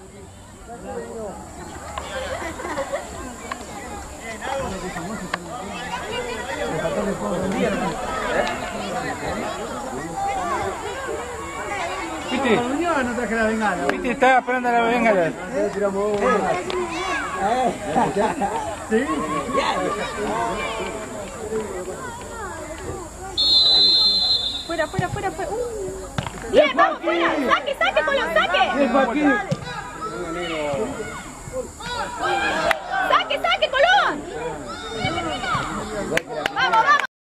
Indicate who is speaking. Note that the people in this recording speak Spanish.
Speaker 1: Piti, no traje la bengala. Piti, estaba esperando la bengala. ¿Sí?
Speaker 2: Fuera. Bien, vamos, fuera. Saque, Colón, saque. Saque, Colón. Vamos.